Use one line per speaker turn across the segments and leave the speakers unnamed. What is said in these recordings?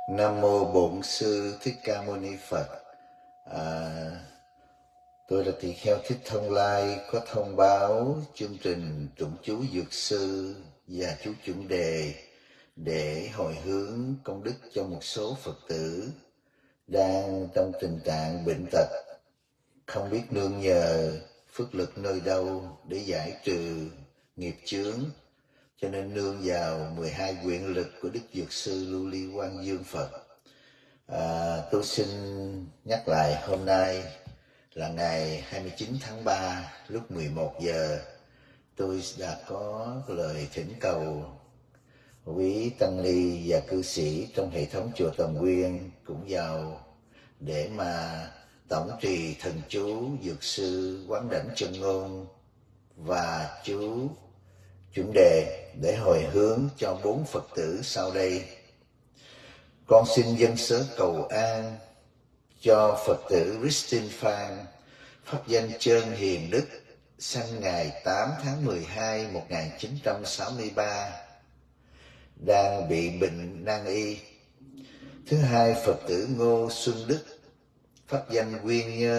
Nam mô Bổn Sư Thích Ca Mâu Ni Phật. À, tôi là tỳ kheo Thích Thông Lai có thông báo chương trình tụng chú Dược Sư và chú chuẩn đề để hồi hướng công đức cho một số Phật tử đang trong tình trạng bệnh tật, không biết nương nhờ phước lực nơi đâu để giải trừ nghiệp chướng, cho nên nương vào 12 nguyện lực của Đức Dược Sư Lưu Ly Quang Dương Phật. Tôi xin nhắc lại hôm nay là ngày 29 tháng 3 lúc 11 giờ tôi đã có lời thỉnh cầu quý tăng ni và cư sĩ trong hệ thống chùa Tầm Nguyên cũng vào để mà tổng trì thần chú Dược Sư Quán Đảnh Chân Ngôn và chú chuẩn đề để hồi hướng cho 4 Phật tử sau đây. Con xin dâng sớ cầu an cho Phật tử Christine Phan, pháp danh Trơn Hiền Đức, sinh ngày 8 tháng 12 1963, đang bị bệnh nan y. Thứ hai, Phật tử Ngô Xuân Đức, pháp danh Nguyên Nhân,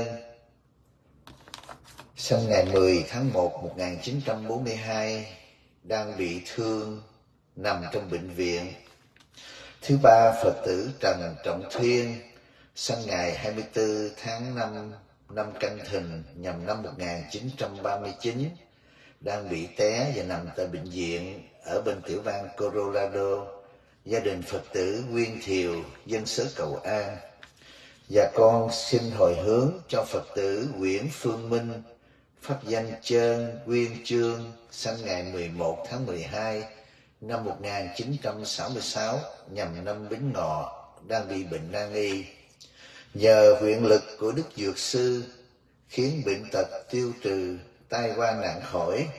sinh ngày 10 tháng 1 1942, đang bị thương, nằm trong bệnh viện. Thứ ba, Phật tử Trần Trọng Thuyên, sinh ngày 24 tháng 5 năm Canh Thìn nhằm năm 1939, đang bị té và nằm tại bệnh viện ở bên tiểu bang Colorado. Gia đình Phật tử Nguyên Thiều dâng sớ cầu an. Và con xin hồi hướng cho Phật tử Nguyễn Phương Minh, pháp danh Trơn Nguyên Chương, sinh ngày 11 tháng 12 năm 1966 nhằm năm Bính Ngọ, đang bị bệnh nan y. Nhờ nguyện lực của Đức Dược Sư khiến bệnh tật tiêu trừ, tai qua nạn khỏi.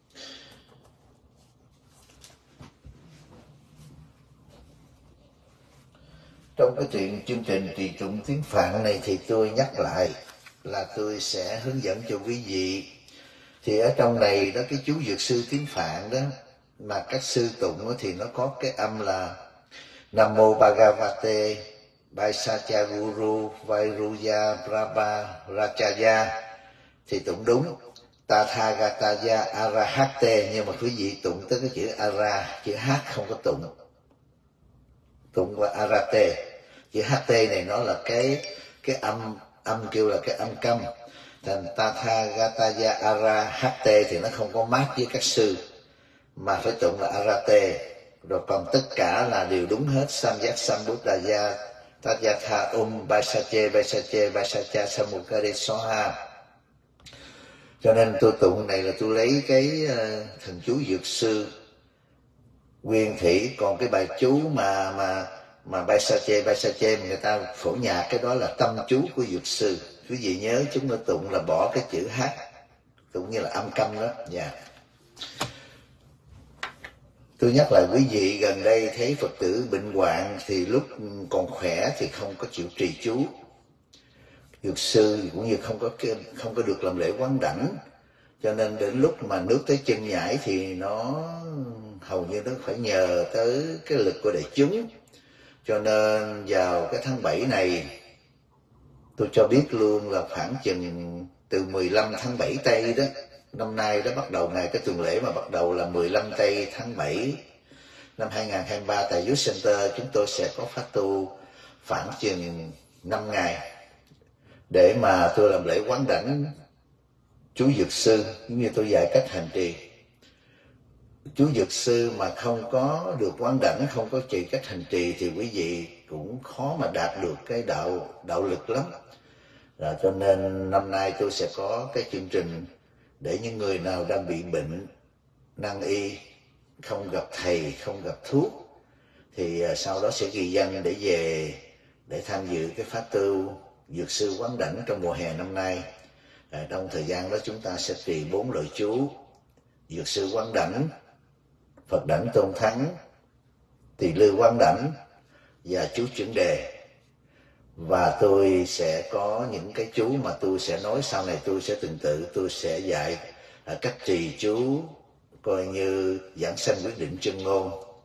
Trong cái chương trình trì tụng tiếng Phạn này thì tôi nhắc lại là tôi sẽ hướng dẫn cho quý vị. Thì ở trong này đó, cái chú Dược Sư tiếng Phạn đó mà các sư tụng thì nó có cái âm là Nam Mô Bhagavate Vaisakya Guru Vairuya Brahma Rachaya, thì tụng đúng Tathagataya Arahate, nhưng mà quý vị tụng tới cái chữ Ara, chữ H không có tụng qua Arate. Chữ HT này nó là cái âm kêu là cái âm câm, thành Tathagataya Arahate thì nó không có mát với các sư, mà phải tụng là Arate. Rồi còn tất cả là đều đúng hết. Samyak Sambuddhaya Tathayatha Vaisakya Vaisakya Vaisakya Samukare Soha. Cho nên tôi tụng này là tôi lấy cái thần chú Dược Sư nguyên thủy. Còn cái bài chú mà Vaisakya Vaisakya người ta phổ nhạc, cái đó là tâm chú của Dược Sư. Quý vị nhớ chúng nó tụng là bỏ cái chữ H, tụng như là âm câm đó. Yeah. Tôi nhắc lại quý vị, gần đây thấy Phật tử bệnh hoạn thì lúc còn khỏe thì không có chịu trì chú Dược Sư, cũng như không có được làm lễ quán đảnh, cho nên đến lúc mà nước tới chân nhảy thì nó hầu như nó phải nhờ tới cái lực của đại chúng. Cho nên vào cái tháng 7 này, tôi cho biết luôn là khoảng chừng từ 15 tháng 7 Tây đó, năm nay đó, bắt đầu ngày cái tuần lễ mà bắt đầu là 15 Tây tháng 7 năm 2023 tại Youth Center, chúng tôi sẽ có phát tu khoảng chừng 5 ngày để mà tôi làm lễ quán đảnh chú Dược Sư, cũng như tôi dạy cách hành trì. Chú Dược Sư mà không có được quán đảnh, không có trì cách hành trì thì quý vị cũng khó mà đạt được cái đạo lực lắm. Rồi cho nên năm nay tôi sẽ có cái chương trình để những người nào đang bị bệnh nan y, không gặp thầy, không gặp thuốc, thì sau đó sẽ ghi danh để về để tham dự cái pháp tu Dược Sư quán đảnh trong mùa hè năm nay. Trong thời gian đó chúng ta sẽ trì 4 lời chú Dược Sư quán đảnh, Phật đảnh tôn thắng, Tỳ lư quán đảnh và chú chuẩn đề. Và tôi sẽ có những cái chú mà tôi sẽ nói sau này, tôi sẽ tôi sẽ dạy cách trì chú coi như giảng sanh quyết định chân ngôn.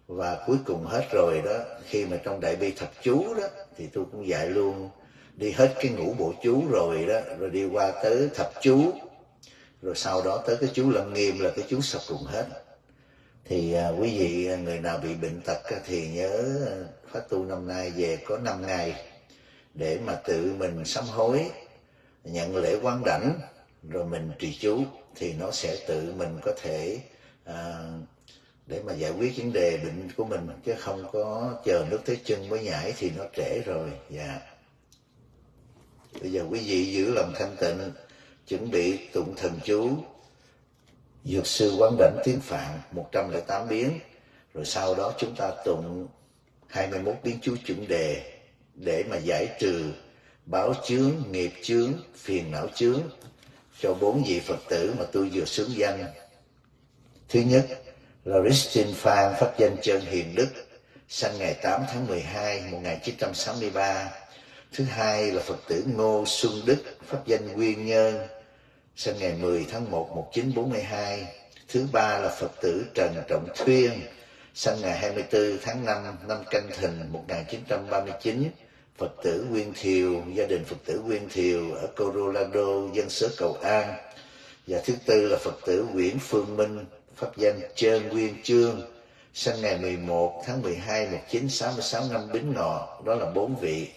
Và cuối cùng hết rồi đó, khi mà trong đại bi thập chú đó thì tôi cũng dạy luôn, đi hết cái ngũ bộ chú rồi đó, rồi đi qua tới thập chú, rồi sau đó tới cái chú Lăng Nghiêm là cái chú sập cùng hết. Thì quý vị người nào bị bệnh tật thì nhớ Pháp tu năm nay về có 5 ngày để mà tự mình sám hối, nhận lễ quán đảnh, rồi mình trì chú, thì nó sẽ tự mình có thể để mà giải quyết vấn đề bệnh của mình, chứ không có chờ nước tới chân mới nhảy thì nó trễ rồi. Dạ. Bây giờ quý vị giữ lòng thanh tịnh, chuẩn bị tụng thần chú Dược sư quán đảnh tiếng Phạn 108 biến, rồi sau đó chúng ta tụng 21 biến chú chuẩn đề để mà giải trừ báo chướng, nghiệp chướng, phiền não chướng cho 4 vị Phật tử mà tôi vừa xướng danh. Thứ nhất là Christine Phan, pháp danh Trân Hiền Đức, sinh ngày 8 tháng 12 1963. Thứ hai là Phật tử Ngô Xuân Đức, pháp danh Nguyên Nhân, sinh ngày 10 tháng 1 1942. Thứ ba là Phật tử Trần Trọng Thuyên, sinh ngày 24 tháng 5 năm Canh Thìn 1939, Phật tử Nguyên Thiều, gia đình Phật tử Nguyên Thiều ở Colorado, dân xứ Cầu An. Và thứ tư là Phật tử Nguyễn Phương Minh, pháp danh Trơn Nguyên Chương, sinh ngày 11 tháng 12 1966 năm Bính Ngọ. Đó là 4 vị.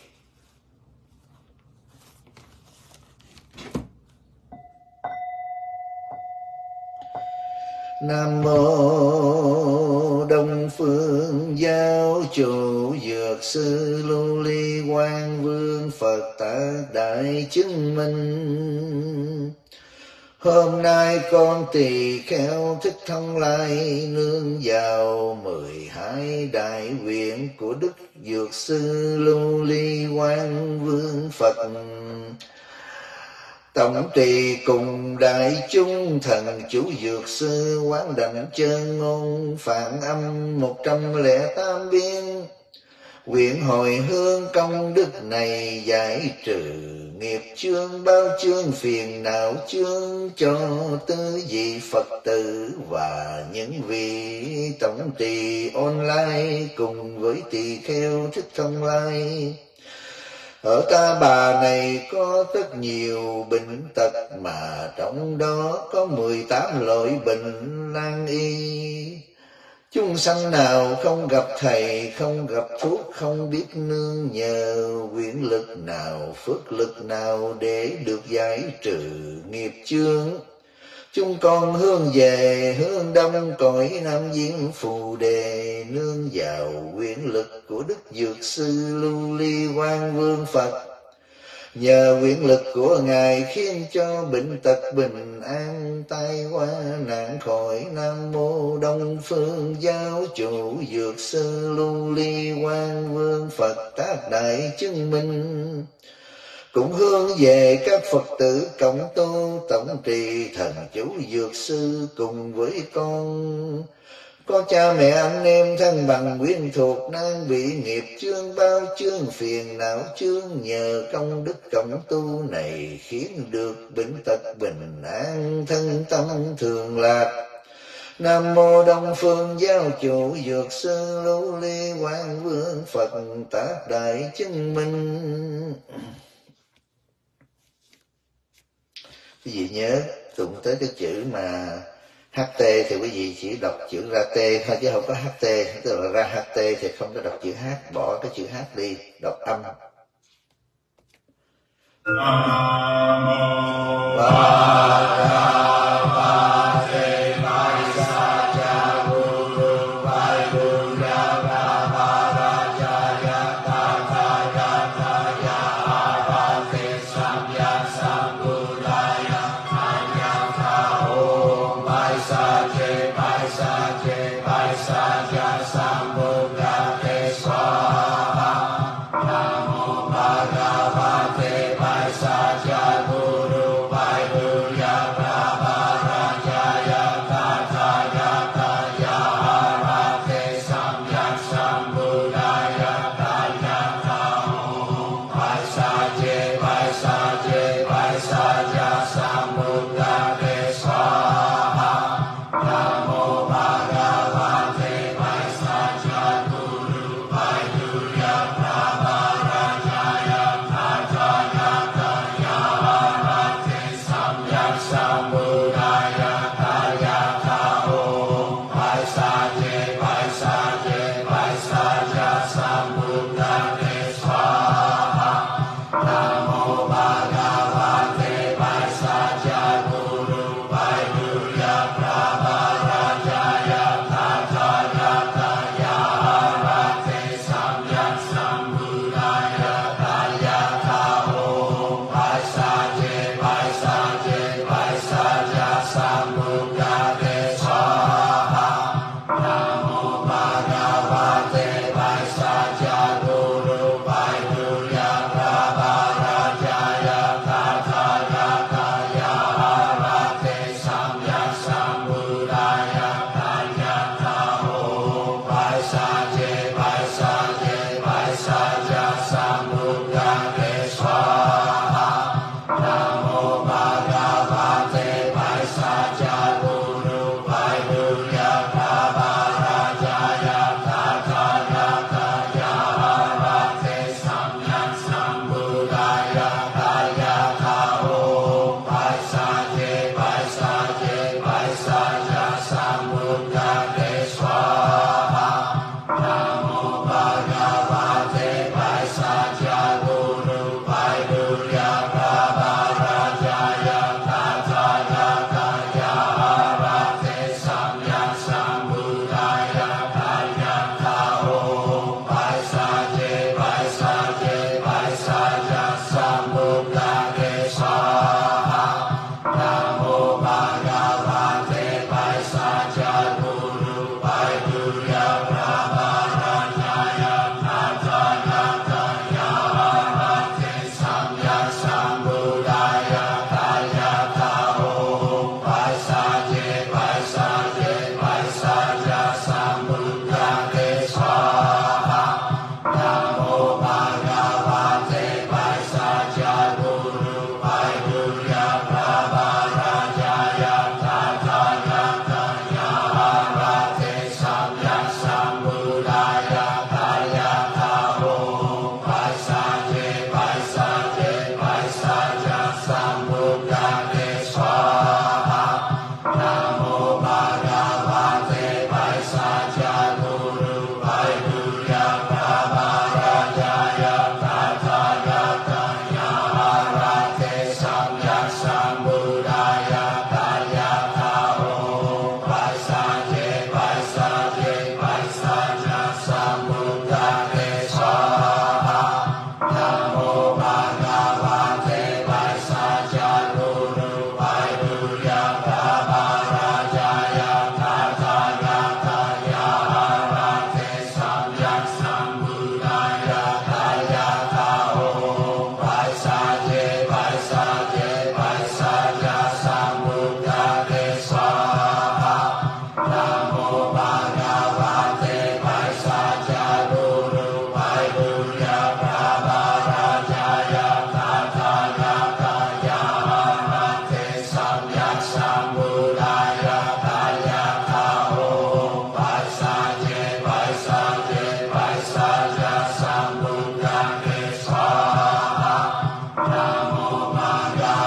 Nam mô Đông Phương Giáo Chủ Dược Sư Lưu Ly Quang Vương Phật Tác Đại Chứng Minh. Hôm nay con tỳ kheo Thích Thông Lai nương vào 12 đại nguyện của Đức Dược Sư Lưu Ly Quang Vương Phật, tổng trì cùng đại chúng thần chủ Dược Sư quán đảnh chân ngôn phạn âm 108 biến. Nguyện hồi hướng công đức này giải trừ nghiệp chướng, bao chướng phiền não chướng cho tứ vị Phật tử và những vị tổng trì online cùng với tỳ kheo Thích Thông Lai. Ở Ta Bà này có rất nhiều bệnh tật, mà trong đó có 18 loại bệnh nan y. Chúng sanh nào không gặp thầy, không gặp thuốc, không biết nương nhờ nguyện lực nào, phước lực nào để được giải trừ nghiệp chướng. Chúng con hướng về hướng đông cõi Nam Viễn Phù Đề, nương vào nguyện lực của Đức Dược Sư Lưu Ly Quang Vương Phật. Nhờ nguyện lực của Ngài khiến cho bệnh tật bình an, tai qua nạn khỏi. Nam mô Đông Phương Giáo Chủ Dược Sư Lưu Ly Quang Vương Phật Tác Đại Chứng Minh. Cũng hướng về các Phật tử cộng tu tổng trì thần chủ Dược Sư cùng với con. Có cha mẹ anh em thân bằng quyến thuộc đang bị nghiệp chướng, bao chướng phiền não chướng, nhờ công đức cộng tu này khiến được bệnh tật bình an, thân tâm thường lạc. Nam mô Đông Phương Giáo Chủ Dược Sư Lưu Ly Quang Vương Phật Tác Đại Chứng Minh. Quý vị nhớ tụng tới cái chữ mà HT thì quý vị chỉ đọc chữ ra T thôi, chứ không có HT, tức là ra HT thì không có đọc chữ H, bỏ cái chữ H đi, đọc âm. Nam mô
Namo Bhagavate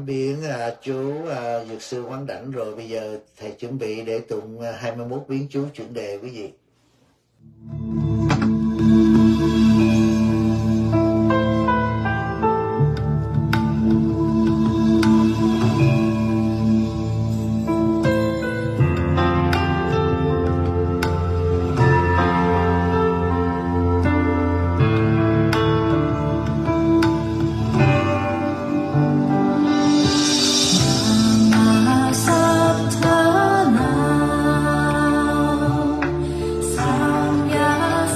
Tam Biên, chú Dược sư Quán Đảnh rồi. Bây giờ thầy chuẩn bị để tụng 21 biến chú chuẩn đề quý vị.
Samya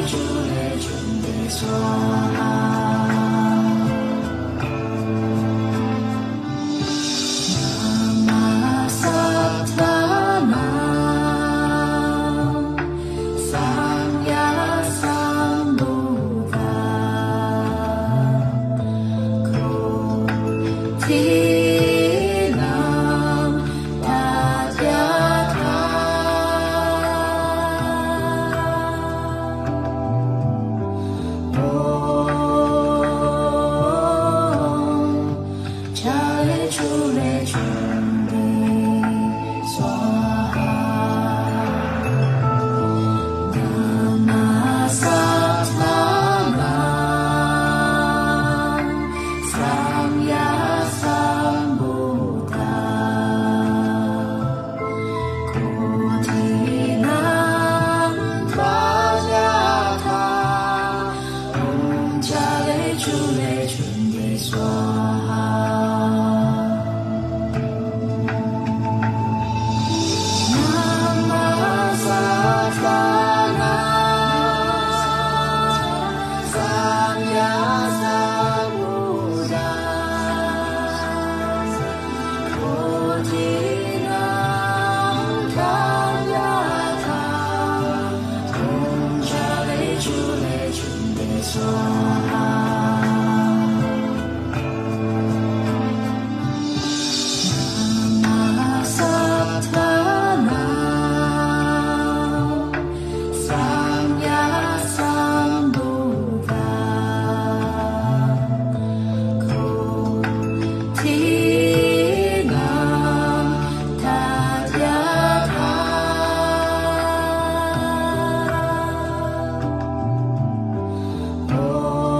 Oh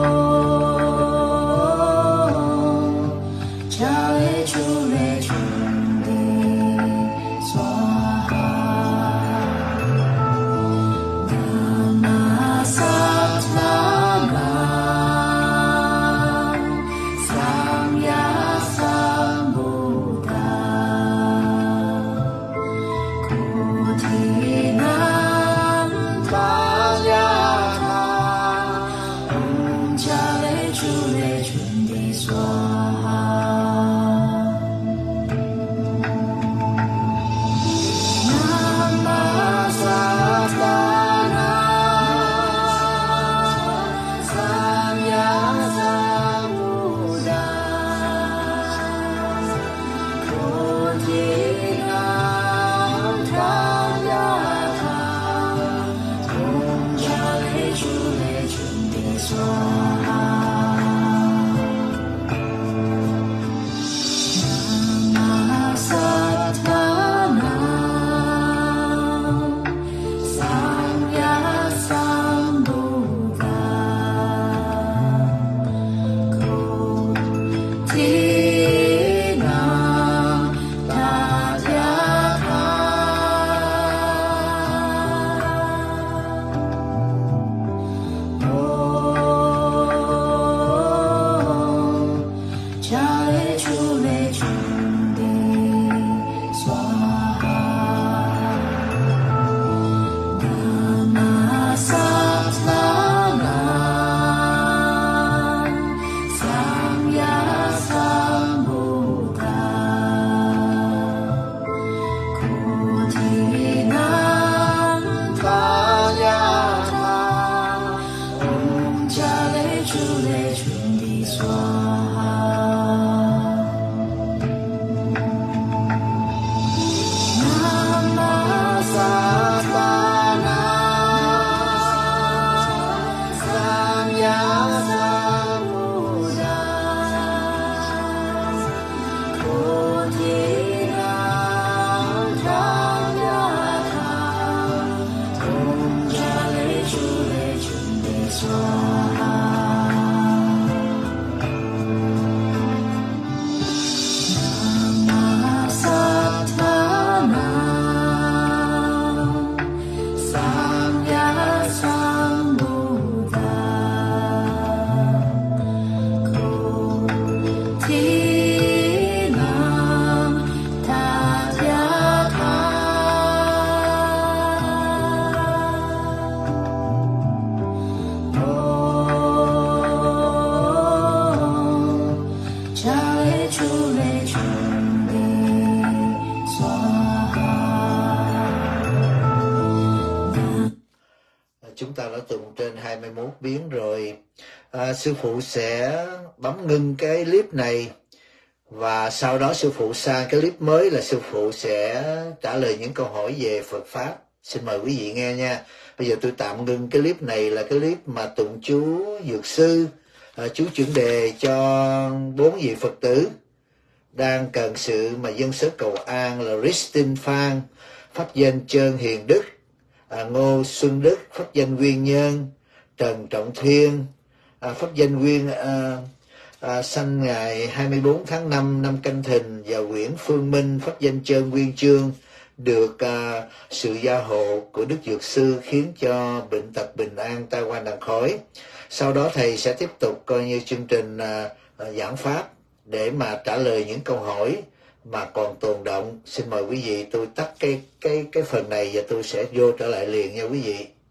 chúng ta đã tụng trên 21 biến rồi. Sư phụ sẽ bấm ngưng cái clip này và sau đó sư phụ sang cái clip mới là sư phụ sẽ trả lời những câu hỏi về Phật Pháp. Xin mời quý vị nghe nha. Bây giờ tôi tạm ngưng cái clip này là cái clip mà tụng chú Dược Sư, chú chuẩn đề cho 4 vị Phật tử đang cần sự mà dân sớ cầu an là Christine Phan, pháp danh Trơn Hiền Đức, Ngô Xuân Đức, pháp danh Nguyên Nhân, Trần Trọng Thiên, pháp danh Nguyên sanh ngày 24 tháng 5 năm Canh Thìn, và Nguyễn Phương Minh, pháp danh Trơn Nguyên Chương, được sự gia hộ của Đức Dược Sư khiến cho bệnh tật bình an, tai qua nạn khỏi. Sau đó thầy sẽ tiếp tục coi như chương trình giảng pháp để mà trả lời những câu hỏi mà còn tồn động. Xin mời quý vị, tôi tắt cái phần này và tôi sẽ vô trở lại liền nha quý vị.